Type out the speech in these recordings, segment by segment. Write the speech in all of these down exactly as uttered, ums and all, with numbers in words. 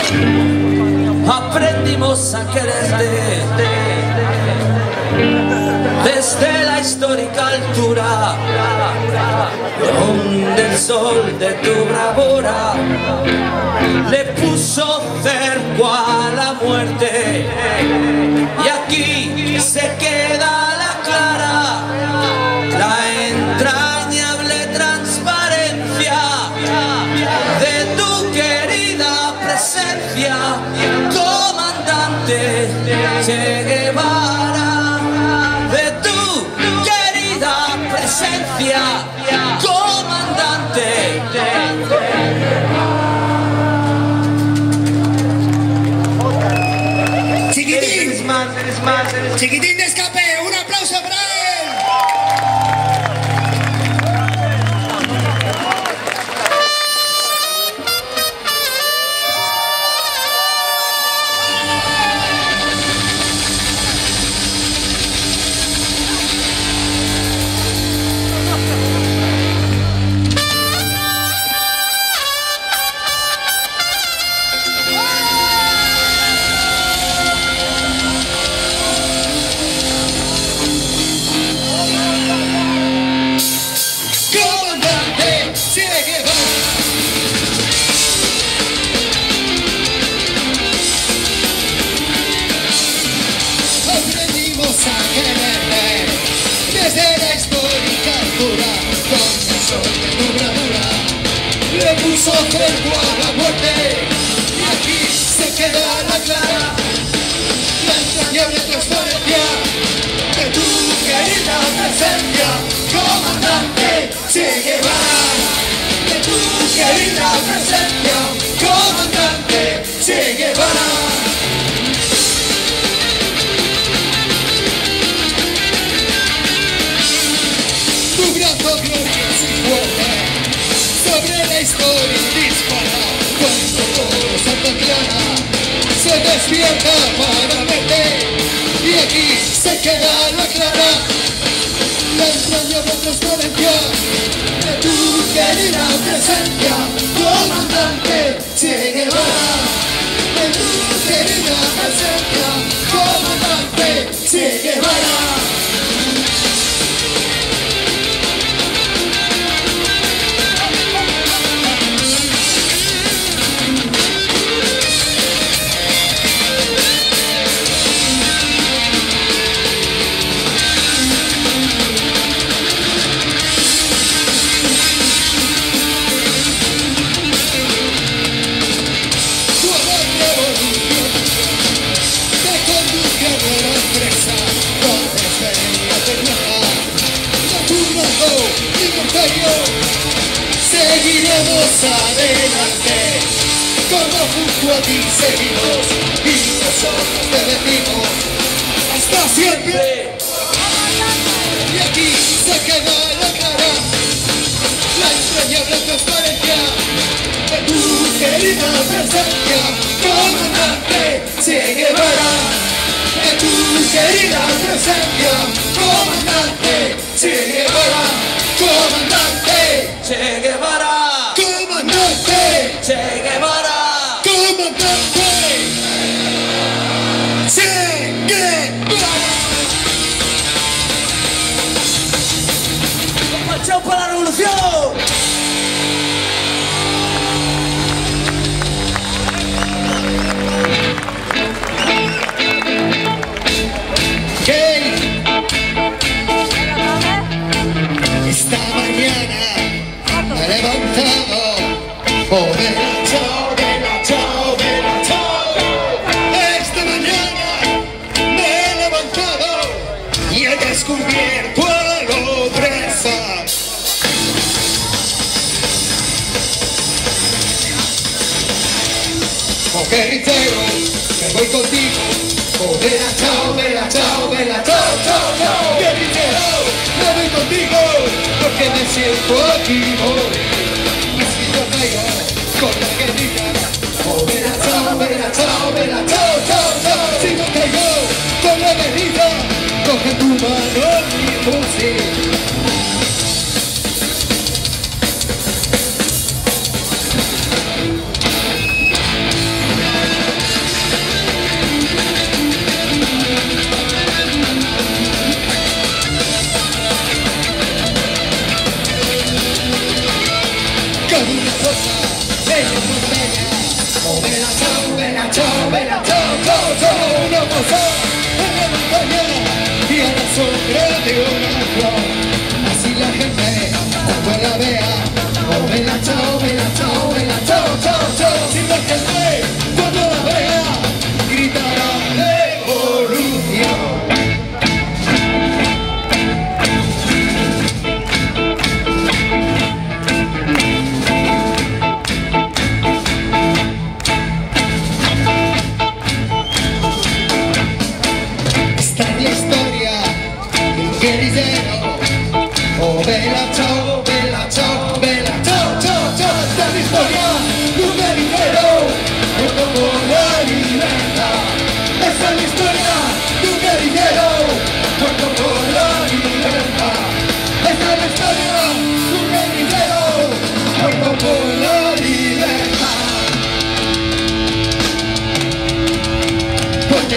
aprendimos a quererte desde la histórica altura donde el sol de tu bravura le puso cerco a la muerte, y aquí se queda la clara, la entrañable transparencia de tu querida presencia, comandante Che Guevara, de tu querida presencia, comandante. Chiquitín, Chiquitín de Escape, un aplauso para él. Desde la histórica altura, donde el sol de tu bravura le puso cerco a la muerte, y aquí se queda la clara, la entrañable transparencia de tu querida presencia, comandante Che Guevara, de tu querida presencia, comandante Che Guevara. Tu brazo glorioso y fuerte sobre la historia dispara, cuando todo Santa Clara se despierta para verte, y aquí se queda la clara, la entrañable transparencia de tu querida presencia, comandante Che Guevara, de tu querida presencia, comandante Che Guevara. Seguiremos adelante, como junto a ti seguimos, y nosotros te decimos hasta siempre. Y aquí se queda la clara, la entrañable transparencia de tu querida presencia, comandante Che Guevara, de tu querida presencia, comandante Che Guevara, comandante Che Guevara, comandante Che Guevara, comandante Che Guevara. ¡Marchamos para la revolución! Esta mañana me he levantado, oh vela, chao, vela, chao, vela, chao. Esta mañana me he levantado y he descubierto a la opresa. Oh guerrillero, me voy contigo, oh vela, chao, vela, chao, vela, chao, chao, chao. Guerrillero, me voy contigo, porque me siento aquí morir. Y si yo caigo con la guerrilla, oh vela, chao, vela, chao, vela, chao, chao, chao. Si yo caigo con la guerrilla, coge tu mano mi fusil.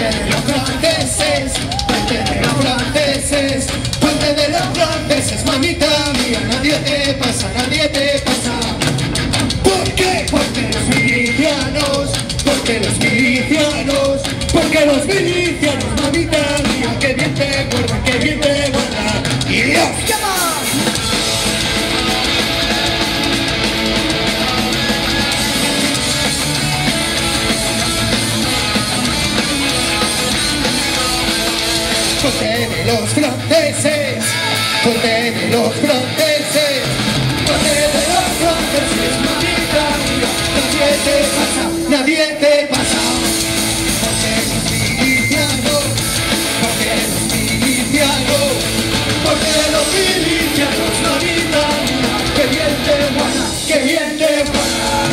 de los franceses, puente de los franceses, puente de los franceses, mamita mía, nadie te pasa, nadie te pasa. ¿Por qué? Porque los milicianos, porque los milicianos, porque los milicianos, mamita mía, que bien te guarda, que bien te guarda. Y Dios, ¿qué más? Ponte de los franceses, ponte de los franceses, ponte de los franceses, mamita mía, nadie te pasa, nadie te pasa. Porque los milicianos, porque los milicianos, porque los milicianos, mamita mía, que bien te guarda, que bien te guarda.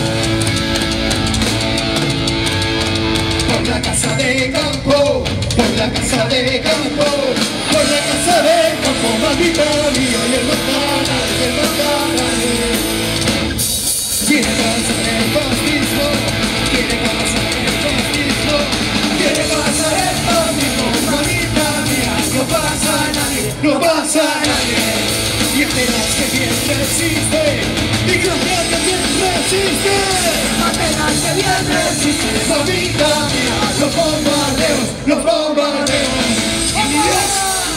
Por la casa de campo, por la casa de campo, por la casa de campo, mamita mía, y el Guantanamo, y el Guantanamo. Quiere pasar el fascismo, quiere pasar el fascismo, quiere pasar el fascismo, mamita mía, no pasa a nadie, no pasa a nadie. Y Atenas que bien resiste, y Croacia que bien resiste, Atenas que bien resiste, mamita mía, los bombardeos, los bombardeos. ¡Y Dios!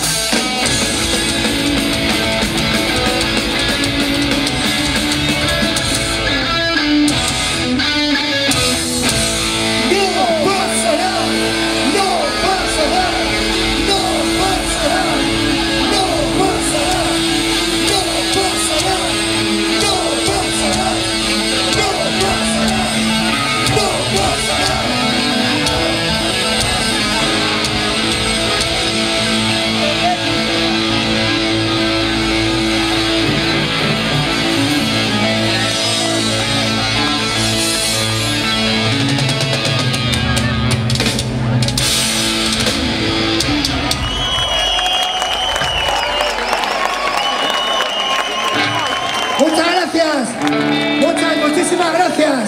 Muchas gracias, muchas, muchísimas gracias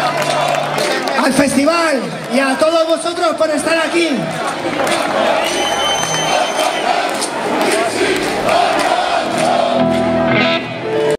al festival y a todos vosotros por estar aquí.